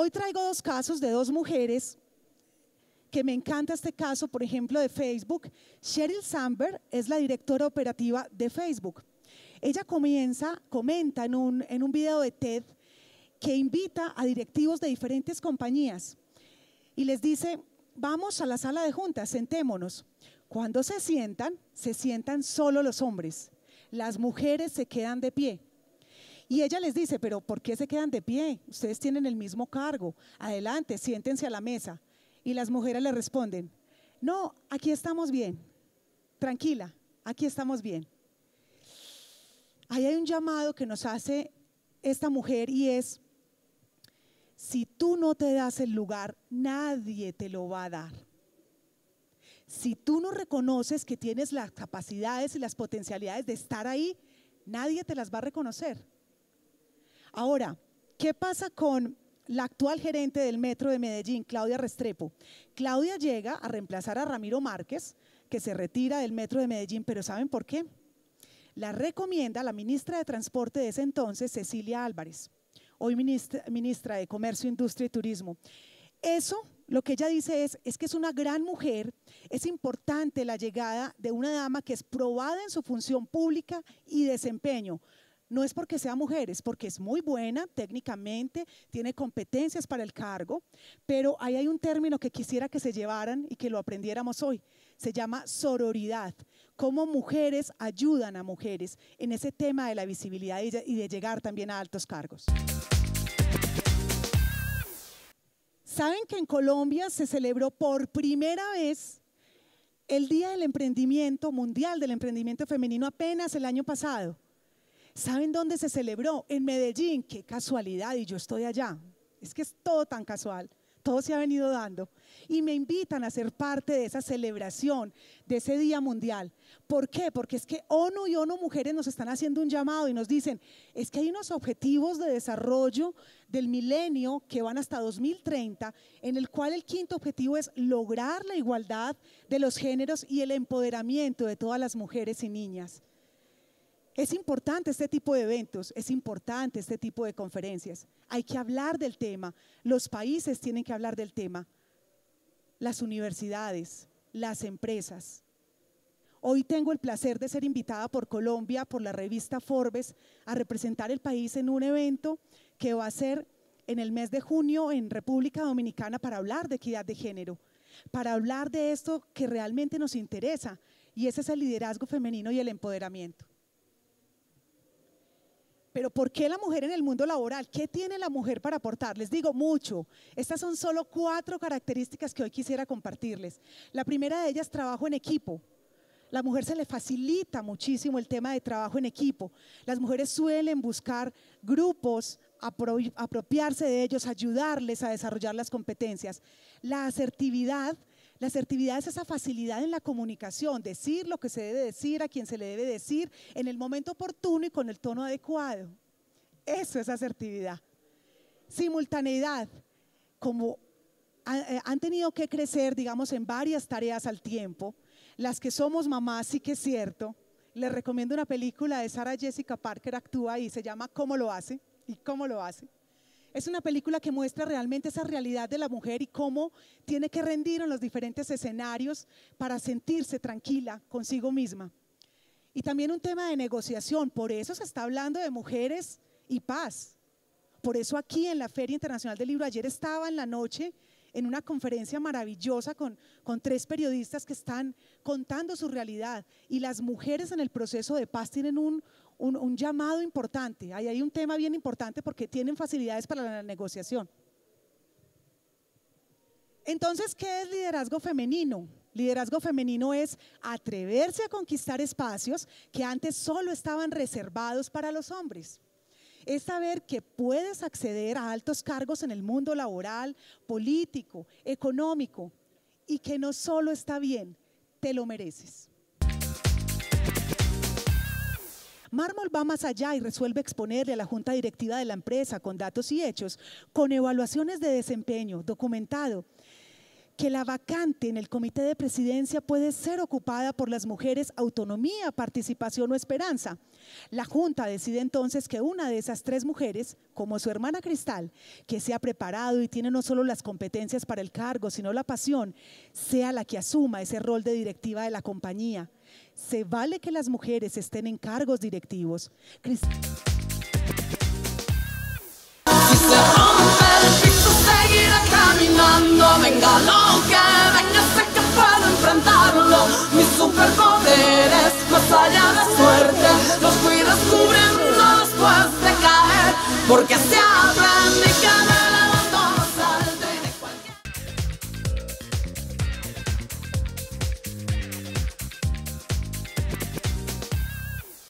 Hoy traigo dos casos de dos mujeres que me encanta este caso, por ejemplo, de Facebook. Sheryl Sandberg es la directora operativa de Facebook. Ella comenta en un video de TED que invita a directivos de diferentes compañías y les dice, vamos a la sala de juntas, sentémonos. Cuando se sientan solo los hombres. Las mujeres se quedan de pie. Y ella les dice, pero ¿por qué se quedan de pie? Ustedes tienen el mismo cargo. Adelante, siéntense a la mesa. Y las mujeres le responden, no, aquí estamos bien. Tranquila, aquí estamos bien. Ahí hay un llamado que nos hace esta mujer y es, si tú no te das el lugar, nadie te lo va a dar. Si tú no reconoces que tienes las capacidades y las potencialidades de estar ahí, nadie te las va a reconocer. Ahora, ¿qué pasa con la actual gerente del Metro de Medellín, Claudia Restrepo? Claudia llega a reemplazar a Ramiro Márquez, que se retira del Metro de Medellín, pero ¿saben por qué? La recomienda la ministra de Transporte de ese entonces, Cecilia Álvarez, hoy ministra de Comercio, Industria y Turismo. Eso, lo que ella dice es que es una gran mujer, es importante la llegada de una dama que es probada en su función pública y desempeño. No es porque sea mujer, es porque es muy buena técnicamente, tiene competencias para el cargo, pero ahí hay un término que quisiera que se llevaran y que lo aprendiéramos hoy. Se llama sororidad. Cómo mujeres ayudan a mujeres en ese tema de la visibilidad y de llegar también a altos cargos. ¿Saben que en Colombia se celebró por primera vez el Día del Emprendimiento Mundial del Emprendimiento Femenino apenas el año pasado? ¿Saben dónde se celebró? En Medellín. Qué casualidad, y yo estoy allá. Es que es todo tan casual, todo se ha venido dando. Y me invitan a ser parte de esa celebración, de ese Día Mundial. ¿Por qué? Porque es que ONU y ONU Mujeres nos están haciendo un llamado y nos dicen, es que hay unos objetivos de desarrollo del milenio que van hasta 2030, en el cual el quinto objetivo es lograr la igualdad de los géneros y el empoderamiento de todas las mujeres y niñas. Es importante este tipo de eventos, es importante este tipo de conferencias. Hay que hablar del tema, los países tienen que hablar del tema, las universidades, las empresas. Hoy tengo el placer de ser invitada por Colombia, por la revista Forbes, a representar el país en un evento que va a ser en el mes de junio en República Dominicana para hablar de equidad de género, para hablar de esto que realmente nos interesa, y ese es el liderazgo femenino y el empoderamiento. Pero ¿por qué la mujer en el mundo laboral? ¿Qué tiene la mujer para aportar? Les digo mucho. Estas son solo 4 características que hoy quisiera compartirles. La primera de ellas, trabajo en equipo. La mujer se le facilita muchísimo el tema de trabajo en equipo. Las mujeres suelen buscar grupos, apropiarse de ellos, ayudarles a desarrollar las competencias. La asertividad es esa facilidad en la comunicación, decir lo que se debe decir, a quien se le debe decir, en el momento oportuno y con el tono adecuado. Eso es asertividad. Simultaneidad, como han tenido que crecer, digamos, en varias tareas al tiempo. Las que somos mamás, sí que es cierto. Les recomiendo una película de Sarah Jessica Parker, actúa y se llama ¿Cómo lo hace? ¿Y cómo lo hace? Es una película que muestra realmente esa realidad de la mujer y cómo tiene que rendir en los diferentes escenarios para sentirse tranquila consigo misma. Y también un tema de negociación, por eso se está hablando de mujeres y paz. Por eso aquí en la Feria Internacional del Libro, ayer estaba en la noche en una conferencia maravillosa con 3 periodistas que están contando su realidad, y las mujeres en el proceso de paz tienen un llamado importante. Ahí hay un tema bien importante porque tienen facilidades para la negociación. Entonces, ¿qué es liderazgo femenino? Liderazgo femenino es atreverse a conquistar espacios que antes solo estaban reservados para los hombres. Es saber que puedes acceder a altos cargos en el mundo laboral, político, económico, y que no solo está bien, te lo mereces. Mármol va más allá y resuelve exponerle a la junta directiva de la empresa con datos y hechos, con evaluaciones de desempeño documentado, que la vacante en el comité de presidencia puede ser ocupada por las mujeres autonomía, participación o esperanza. La Junta decide entonces que una de esas 3 mujeres, como su hermana Cristal, que se ha preparado y tiene no solo las competencias para el cargo, sino la pasión, sea la que asuma ese rol de directiva de la compañía. Se vale que las mujeres estén en cargos directivos. Si se rompe el piso, seguirá caminando. Venga lo que venga, sé que puedo enfrentarlo. Mi superpoder es más allá de suerte. Los fui descubriendo después de caer, porque se